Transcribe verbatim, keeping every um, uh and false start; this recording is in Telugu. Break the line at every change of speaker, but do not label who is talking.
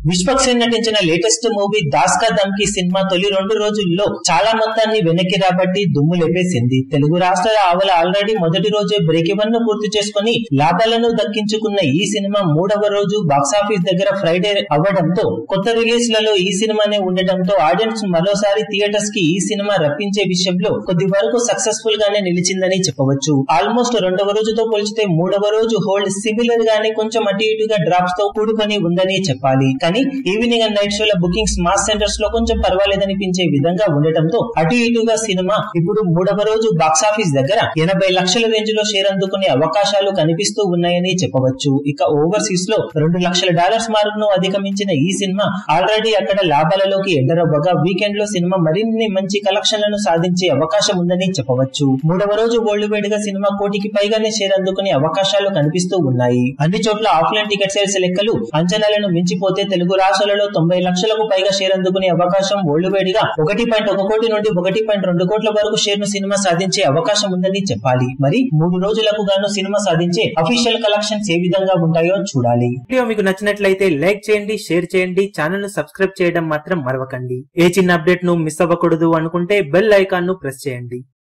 విశ్వక్ సేన్ నటించిన లేటెస్ట్ మూవీ దాస్ కా దమ్కీ సినిమా తొలి రెండు రోజుల్లో చాలా మొత్తాన్ని వెనక్కి రాబట్టి దుమ్ము లేపేసింది. తెలుగు రాష్ట్రాల ఆవల ఆల్రెడీ మొదటి రోజే బ్రేక్ ఈవెన్ ను పూర్తి చేసుకుని లాభాలను దక్కించుకున్న ఈ సినిమా మూడవ రోజు బాక్సాఫీస్ దగ్గర ఫ్రైడే అవ్వడంతో కొత్త రిలీజ్ లలో ఈ సినిమానే ఉండటంతో ఆడియన్స్ మరోసారి థియేటర్స్ కి ఈ సినిమా రప్పించే విషయంలో కొద్ది వరకు సక్సెస్ఫుల్ గానే నిలిచిందని చెప్పవచ్చు. ఆల్మోస్ట్ రెండవ రోజుతో పోల్చితే మూడవ రోజు హోల్డ్ సిమిలర్ గానే కొంచెం అటు ఇటుగా డ్రాప్స్ తో కూడుకొని ఉందని చెప్పాలి. కానీ ఈవినింగ్ అండ్ నైట్ షోల బుకింగ్స్ మాస్ సెంటర్స్ లో కొంచెం పర్వాలేదనిపించే విధంగా ఉండటంతో అటు ఇటుగా సినిమా ఇప్పుడు మూడవ రోజు బాక్సాఫీస్ దగ్గర ఎనభై లక్షల రేంజ్ లో షేర్ అందుకునే అవకాశాలు కనిపిస్తూ ఉన్నాయని చెప్పవచ్చు. ఇక ఓవర్సీస్ లో రెండు లక్షల డాలర్స్ మార్క్ ను అధిగమించిన ఈ సినిమా ఆల్రెడీ అక్కడ లాభాలలోకి ఎంటరవ్వగా వీకెండ్ లో సినిమా మరిన్ని మంచి కలెక్షన్లను సాధించే అవకాశం ఉందని చెప్పవచ్చు. మూడవ రోజు వరల్డ్ వైడ్ గా సినిమా కోటికి పైగానే షేర్ అందుకునే అవకాశాలు కనిపిస్తూ ఉన్నాయి. అన్ని చోట్ల ఆఫ్లైన్ టికెట్ సేల్స్ లెక్కలు అంచనాలను మించిపోతే తెలుగు రాష్ట్రాలలో తొంభై లక్షలకు పైగా షేర్ అందుకునే అవకాశం వరల్డ్ వైడ్ గా ఒకటి పాయింట్ ఒక కోటి నుండి ఒకటి పాయింట్ రెండు కోట్ల వరకు షేర్ ను సినిమా సాధించే అవకాశం ఉందని చెప్పాలి. మరి మూడు రోజులకు గాను సినిమా సాధించే అఫీషియల్ కలెక్షన్స్ ఏ విధంగా ఉంటాయో చూడాలి. వీడియో మీకు నచ్చినట్లయితే లైక్ చేయండి, షేర్ చేయండి, ఛానల్ ను సబ్స్క్రైబ్ చేయడం మాత్రం మరవకండి. ఏ చిన్న అప్డేట్ ను మిస్ అవ్వకూడదు అనుకుంటే బెల్ ఐకాన్ ను ప్రెస్ చేయండి.